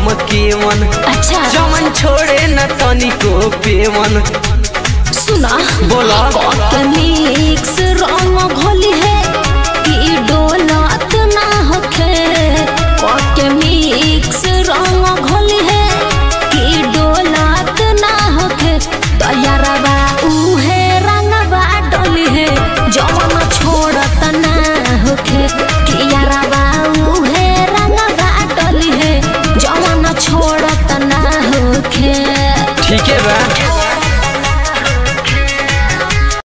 हम केवन। अच्छा जमन छोड़े न तनिको पेवन। सुना बोला मिक्स